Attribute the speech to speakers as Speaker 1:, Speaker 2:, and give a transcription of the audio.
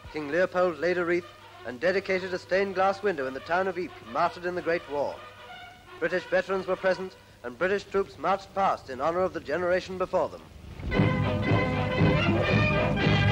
Speaker 1: King Leopold laid a wreath and dedicated a stained glass window in the town of Ypres, martyred in the Great War. British veterans were present, and British troops marched past in honor of the generation before them.